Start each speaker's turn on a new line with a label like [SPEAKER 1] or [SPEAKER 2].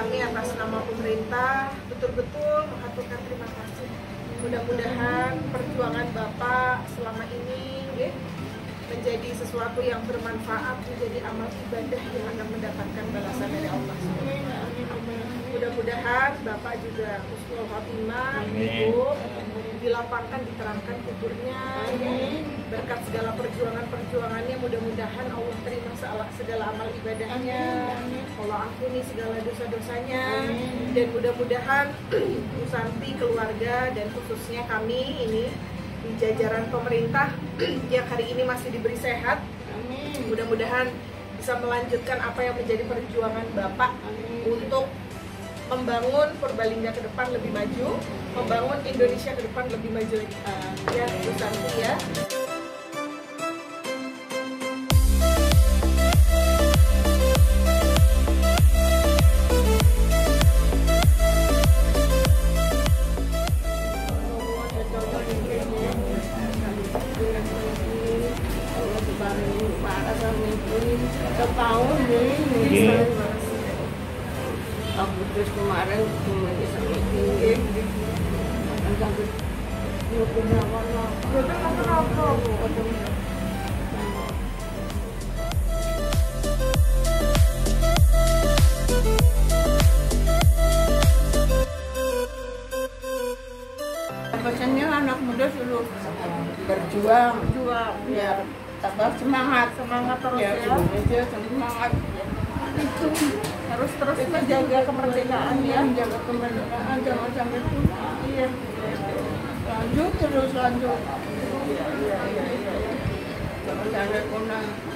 [SPEAKER 1] kami atas nama pemerintah betul-betul mengaturkan terima kasih. Mudah-mudahan perjuangan Bapak selama ini menjadi sesuatu yang bermanfaat, menjadi amal ibadah yang akan mendapatkan balasan dari Allah. Mudah-mudahan Bapak juga husnul khotimah, Ibu, dilapangkan, diterangkan kuburnya, berkat segala perjuangannya. Mudah-mudahan Allah terima segala amal ibadahnya, Allah ampuni segala dosa-dosanya, dan mudah-mudahan Bu Santi, keluarga, dan khususnya kami ini di jajaran pemerintah yang hari ini masih diberi sehat, mudah-mudahan bisa melanjutkan apa yang menjadi perjuangan Bapak untuk membangun Purbalingga ke depan lebih maju, membangun Indonesia ke depan lebih maju lagi. Ya, Bu Santi ya.
[SPEAKER 2] Setahun ini Agustus kemarin mulai sampai tinggi sampai 28 lah.
[SPEAKER 1] Betul kenapa Bu?
[SPEAKER 2] Pesannya anak muda suruh berjuang, biar tambah semangat terus ya. Indonesia semangat itu
[SPEAKER 1] Terus kita jaga kemerdekaan ya.
[SPEAKER 2] Jaga kemerdekaan, jangan sampai punah. Iya. Lanjut terus lanjut. Jangan sampai punah.